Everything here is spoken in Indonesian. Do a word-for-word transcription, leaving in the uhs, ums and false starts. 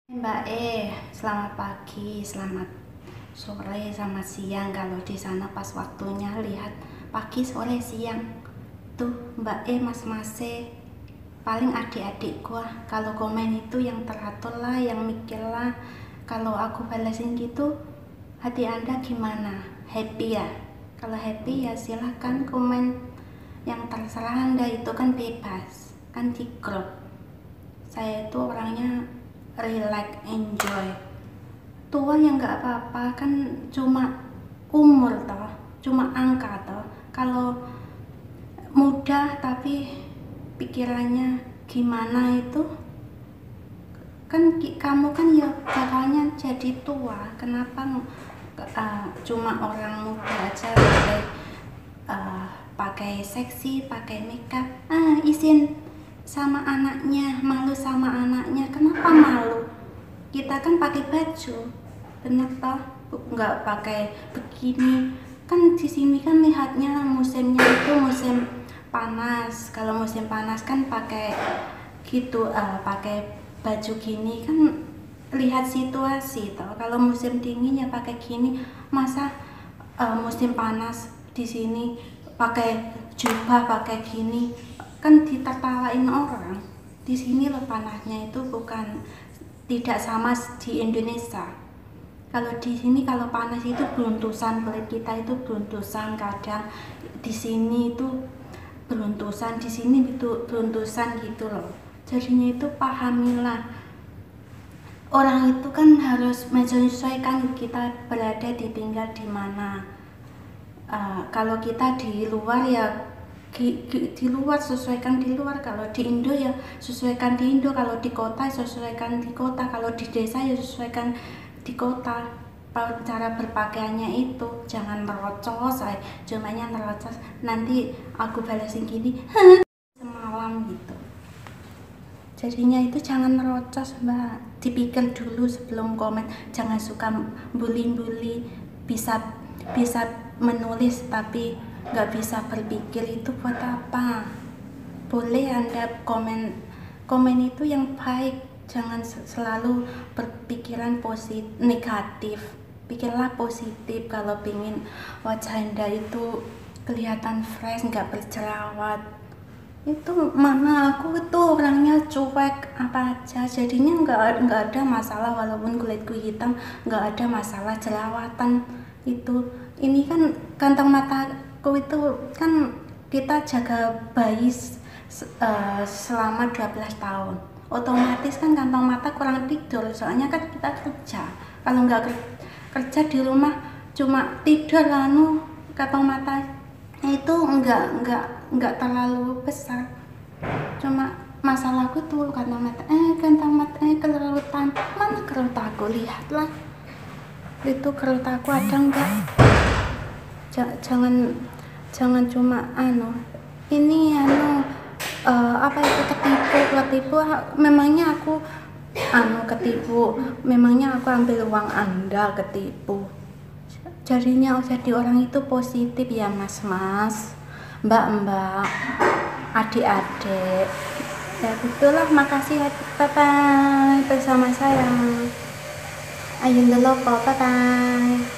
Mbak E, selamat pagi, selamat sore, selamat siang. Kalau di sana pas waktunya lihat pagi, sore, siang. Tuh Mbak E, Mas-mas E, paling adik-adik gua kalau komen itu yang teratur lah, yang mikir lah. Kalau aku balesin gitu, hati Anda gimana? Happy ya? Kalau happy ya silahkan komen yang terserah Anda, itu kan bebas, kan di grup. Saya itu orangnya relax, enjoy. Tua ya nggak apa-apa, kan cuma umur toh, cuma angka toh. Kalau muda tapi pikirannya gimana itu kan, kamu kan ya bakalnya jadi tua. Kenapa uh, cuma orang muda aja pakai uh, pakai seksi, pakai makeup, ah izin sama anaknya, malu sama anaknya. Kenapa malu? Kita kan pakai baju, bener toh, nggak pakai begini. Kan di sini kan lihatnya musimnya itu musim panas. Kalau musim panas kan pakai gitu, uh, pakai baju gini kan lihat situasi toh. Kalau musim dingin ya pakai gini. Masa uh, musim panas di sini pakai jubah, pakai gini, kan ditertawain orang. Di sini loh panasnya itu bukan, tidak sama di Indonesia. Kalau di sini kalau panas itu beruntusan, kulit kita itu beruntusan, kadang di sini itu beruntusan, di sini itu beruntusan gitu loh. Jadinya itu pahamilah, orang itu kan harus menyesuaikan kita berada di tinggal di mana. Uh, kalau kita di luar ya di, di, di luar, sesuaikan di luar. Kalau di Indo ya sesuaikan di Indo. Kalau di kota sesuaikan di kota. Kalau di desa ya sesuaikan di kota. Cara berpakaiannya itu jangan merocos, saya cumanya merocos nanti aku balesin gini semalam gitu. Jadinya itu jangan merocos mbak, dipikir dulu sebelum komen. Jangan suka bully-bully, bisa bisa menulis tapi nggak bisa berpikir, itu buat apa? Boleh Anda komen, komen itu yang baik, jangan selalu berpikiran positif, negatif. Pikirlah positif. Kalau pingin wajah Anda itu kelihatan fresh, nggak berjerawat. Itu mana aku itu orangnya cuek apa aja, jadinya nggak nggak ada masalah. Walaupun kulitku hitam nggak ada masalah jerawatan itu. Ini kan kantong mataku itu kan kita jaga bayi uh, selama dua belas tahun, otomatis kan kantong mata kurang tidur, soalnya kan kita kerja. Kalau nggak kerja di rumah cuma tidur, lalu kantong mata itu enggak enggak enggak terlalu besar. Cuma masalahku tuh kantong mata eh kantong mata eh kerutan. Mana kerut aku? Lihatlah itu kerut aku ada enggak? J jangan jangan cuma anu ini anu uh, apa itu ketipu ketipu memangnya aku anu ketipu, memangnya aku ambil uang Anda ketipu. Jadinya jadi orang itu positif ya mas-mas, mbak-mbak, adik-adik ya gitulah. Makasih ya, bye bye bersama saya Ayun Deloko, bye bye.